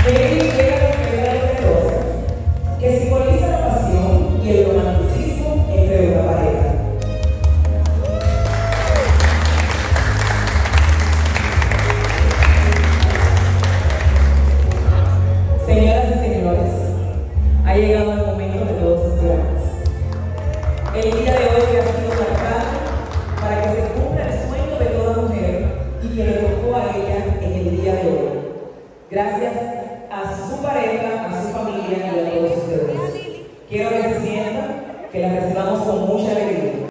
Baby llega con calidad de rosa, que simboliza la pasión y el romanticismo entre una pareja. Señoras y señores, ha llegado el momento de todos esperamos. El día de hoy ha sido marcado para que se cumpla el sueño de toda mujer y que le tocó a ella en el día de hoy. Gracias a su pareja, a su familia y a todos ustedes. Quiero que se sientan, que las recibamos con mucha alegría.